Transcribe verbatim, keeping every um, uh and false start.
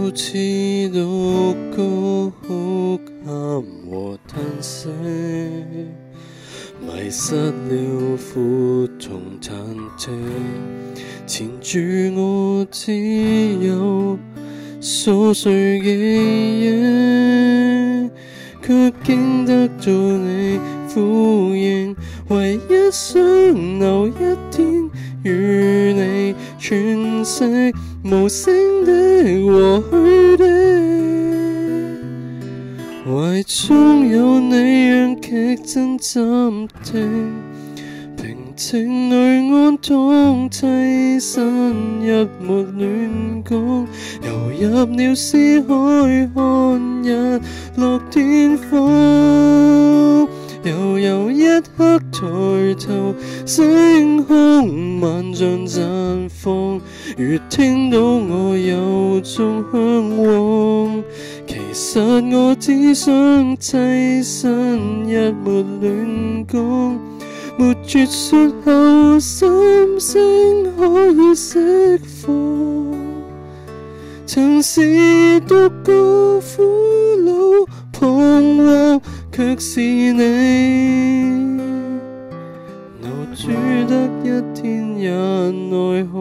如此獨哭喊和嘆息，迷失了苦痛忐忑，纏住我只有瑣碎記憶，卻經得到你呼應，唯一想留一天與你喘息，無聲的和虛的，懷中有你讓劇真暫停，平靜裏安躺，棲身一沒亂講，游入了思海看日落天荒，悠悠一刻抬頭，星空萬丈綻放，越聽到我有種向往，其實我只想棲身一沒亂講，沒絕說後心聲可以釋放，曾是獨個苦惱彷徨，卻是你留住得一天也奈何。